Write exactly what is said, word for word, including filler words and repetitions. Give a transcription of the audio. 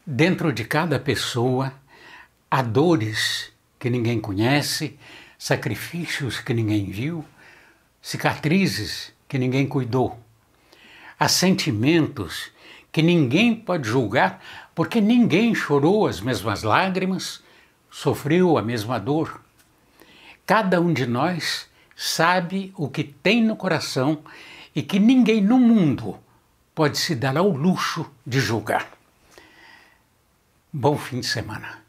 Dentro de cada pessoa há dores que ninguém conhece, sacrifícios que ninguém viu, cicatrizes que ninguém cuidou. Há sentimentos que ninguém pode julgar porque ninguém chorou as mesmas lágrimas, sofreu a mesma dor. Cada um de nós sabe o que tem no coração e que ninguém no mundo pode se dar ao luxo de julgar. Bom fim de semana.